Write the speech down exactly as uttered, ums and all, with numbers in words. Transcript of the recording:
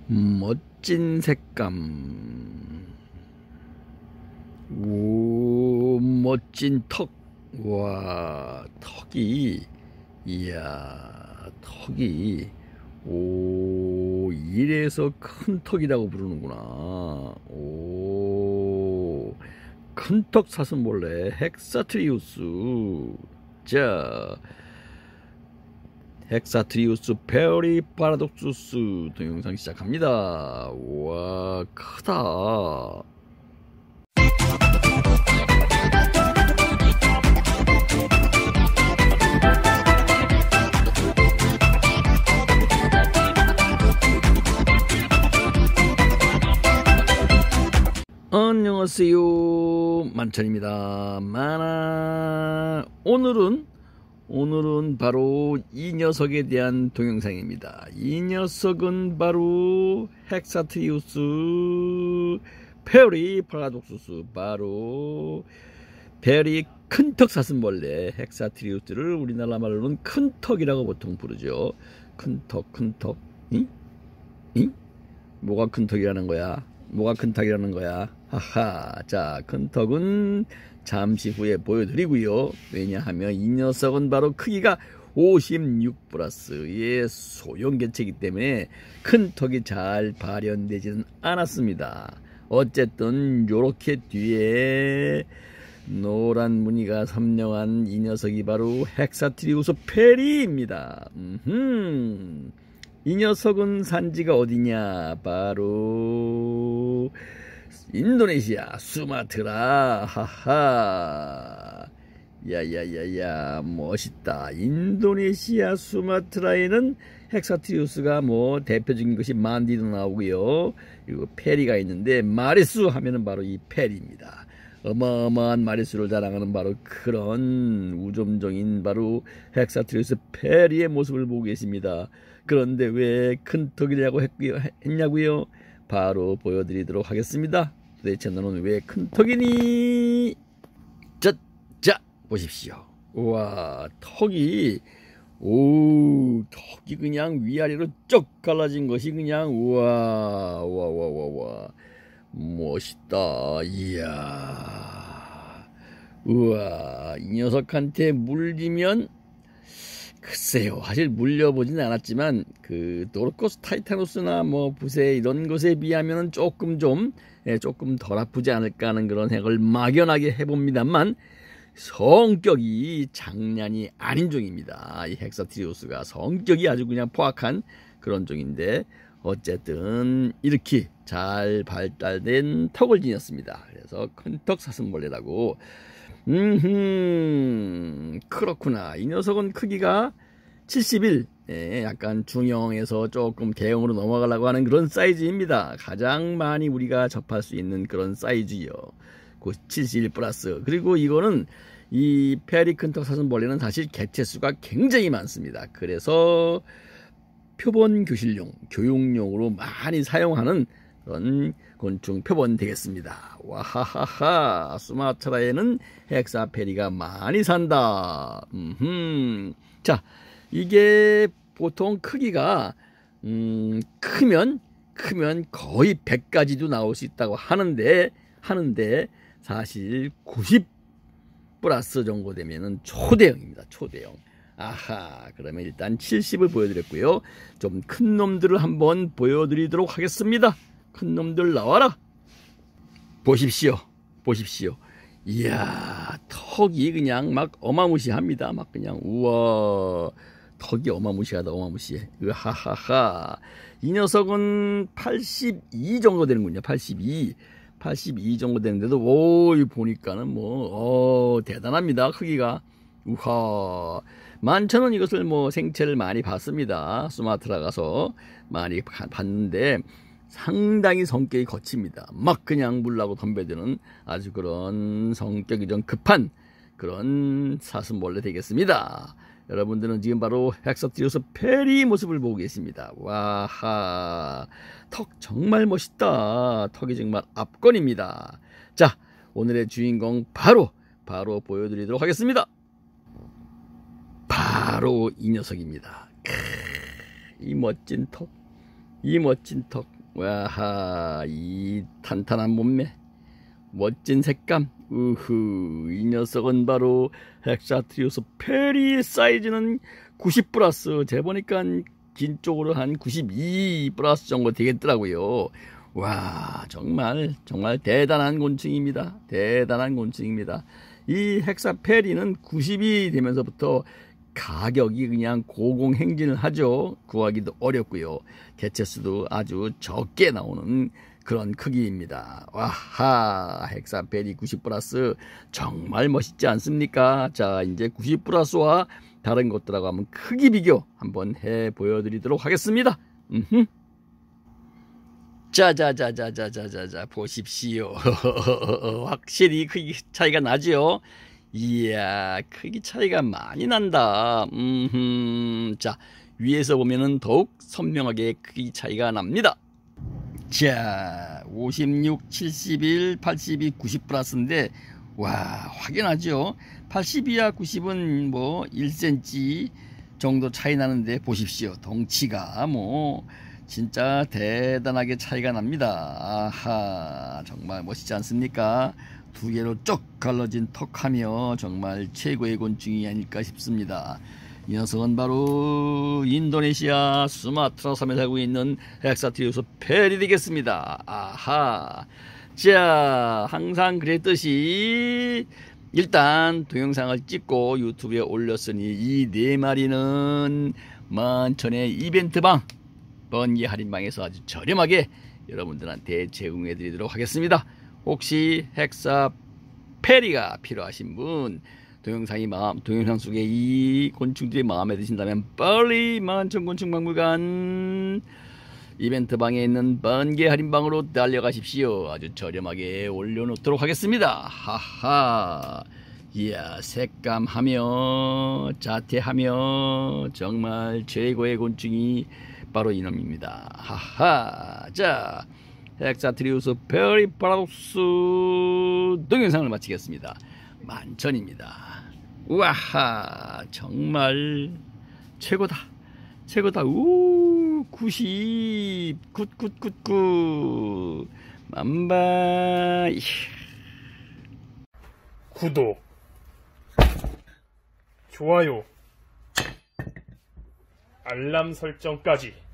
멋진 색감. 오, 멋진 턱. 와, 턱이, 이야, 턱이, 오, 이래서 큰 턱이라고 부르는구나. 오, 큰 턱 사슴벌레 헥사트리우스. 자, 헥사트리우스 페어리 파라독수스 동영상 시작합니다. 와, 크다. 안녕하세요, 만천입니다. 만화. 오늘은 오늘은 바로 이 녀석에 대한 동영상입니다. 이 녀석은 바로 헥사트리우스 페어리 파라독수스, 바로 페어리 큰턱 사슴벌레 헥사트리우스를 우리나라 말로는 큰턱이라고 보통 부르죠. 큰턱, 큰턱. 응? 응? 뭐가 큰턱이라는 거야? 뭐가 큰턱이라는 거야? 하하. 자, 큰턱은 잠시 후에 보여드리고요. 왜냐하면 이 녀석은 바로 크기가 오십육 플러스의 소형 개체이기 때문에 큰 턱이 잘 발현되지는 않았습니다. 어쨌든 요렇게 뒤에 노란 무늬가 선명한 이 녀석이 바로 헥사트리우스 페리입니다. 음흠. 이 녀석은 산지가 어디냐? 바로 인도네시아 수마트라. 하하. 야야야야, 멋있다. 인도네시아 수마트라에는 헥사트리우스가 뭐 대표적인 것이 만디도 나오고요. 그리고 페리가 있는데, 마리수 하면은 바로 이 페리입니다. 어마어마한 마리수를 자랑하는 바로 그런 우점종인 바로 헥사트리우스 페리의 모습을 보고 계십니다. 그런데 왜 큰 턱이라고 했냐고요? 바로 보여드리도록 하겠습니다. 도대체 너는 왜 큰 턱이니? 자, 자, 보십시오. 우와, 턱이, 오, 턱이 그냥 위아래로 쭉 갈라진 것이 그냥, 우와, 우와, 우와, 우와, 우와. 멋있다. 이야, 우와, 이 녀석한테 물리면, 글쎄요, 사실 물려보진 않았지만 그 도르코스 타이타노스나 뭐 부세 이런 것에 비하면은 조금 좀 예, 조금 덜 아프지 않을까 하는 그런 생각을 막연하게 해봅니다만, 성격이 장난이 아닌 종입니다. 이 헥사트리우스가 성격이 아주 그냥 포악한 그런 종인데, 어쨌든 이렇게 잘 발달된 턱을 지녔습니다. 그래서 큰턱 사슴벌레라고. 음흠, 그렇구나. 이 녀석은 크기가 칠십일, 예, 약간 중형에서 조금 대형으로 넘어가려고 하는 그런 사이즈입니다. 가장 많이 우리가 접할 수 있는 그런 사이즈요. 그 칠십일 플러스. 그리고 이거는 이 페어리 큰턱 사슴벌레는 사실 개체수가 굉장히 많습니다. 그래서 표본 교실용, 교육용으로 많이 사용하는 그런 곤충 표본 되겠습니다. 와하하하. 수마트라에는 헥사페리가 많이 산다. 음흠. 자, 이게 보통 크기가 음, 크면 크면 거의 백까지도 나올 수 있다고 하는데 하는데 사실 구십 플러스 정도 되면은 초대형입니다. 초대형. 아하, 그러면 일단 칠십을 보여드렸고요. 좀 큰 놈들을 한번 보여드리도록 하겠습니다. 큰 놈들 나와라. 보십시오. 보십시오. 이야, 턱이 그냥 막 어마무시합니다. 막 그냥, 우와, 턱이 어마무시하다, 어마무시해. 으하하하. 이 녀석은 팔십이 정도 되는군요. 팔십이. 팔십이 정도 되는데도, 오, 보니까는 뭐, 어, 대단합니다. 크기가. 우하. 만천은 이것을 뭐 생체를 많이 봤습니다. 수마트라 가서 많이 봤는데, 상당히 성격이 거칩니다. 막 그냥 물라고 덤벼드는 아주 그런 성격이 좀 급한 그런 사슴벌레 되겠습니다. 여러분들은 지금 바로 헥사트리우스 페리 모습을 보고 계십니다. 와하, 턱 정말 멋있다. 턱이 정말 압권입니다. 자, 오늘의 주인공 바로 바로 보여드리도록 하겠습니다. 바로 이 녀석입니다. 크, 이 멋진 턱, 이 멋진 턱. 와하, 이 탄탄한 몸매, 멋진 색감. 우후, 이 녀석은 바로 헥사트리우스 페리. 사이즈는 구십 플러스, 재보니까 긴 쪽으로 한 구십이 플러스 정도 되겠더라고요. 와, 정말 정말 대단한 곤충입니다. 대단한 곤충입니다. 이 헥사페리는 구십이 되면서부터 가격이 그냥 고공행진을 하죠. 구하기도 어렵고요. 개체수도 아주 적게 나오는 그런 크기입니다. 와하, 헥사페리 구십 플러스 정말 멋있지 않습니까? 자, 이제 구십 플러스와 다른 것들하고 한번 크기 비교 한번 해 보여드리도록 하겠습니다. 음흠. 자자자자자자자자 보십시오. 확실히 크기 차이가 나죠. 이야, 크기 차이가 많이 난다. 음흠. 자, 위에서 보면은 더욱 선명하게 크기 차이가 납니다. 자, 오십육, 칠십일, 팔십이, 구십 플러스인데 와, 확연하죠. 팔십이와 구십은 뭐 일 센티미터 정도 차이 나는데 보십시오. 덩치가 뭐 진짜 대단하게 차이가 납니다. 아하, 정말 멋있지 않습니까? 두 개로 쭉 갈라진 턱하며 정말 최고의 곤충이 아닐까 싶습니다. 이 녀석은 바로 인도네시아 수마트라 섬에 살고 있는 헥사트리우스 페리 되겠습니다. 아하, 자, 항상 그랬듯이 일단 동영상을 찍고 유튜브에 올렸으니 이 네 마리는 만천의 이벤트방 번개 할인방에서 아주 저렴하게 여러분들한테 제공해 드리도록 하겠습니다. 혹시 헥사페리가 필요하신 분, 동영상이 마음, 동영상 속에 이 곤충들이 마음에 드신다면 빨리 만천곤충박물관 이벤트방에 있는 번개 할인방으로 달려가십시오. 아주 저렴하게 올려놓도록 하겠습니다. 하하, 이야, 색감하며 자태하며 정말 최고의 곤충이 바로 이놈입니다. 하하. 자, 헥사트리우스 페리 파라독스 동영상을 마치겠습니다. 만천입니다. 우와하, 정말 최고다. 최고다. 우, 구십, 굿굿굿굿, 만바이. 구독, 좋아요, 알람 설정까지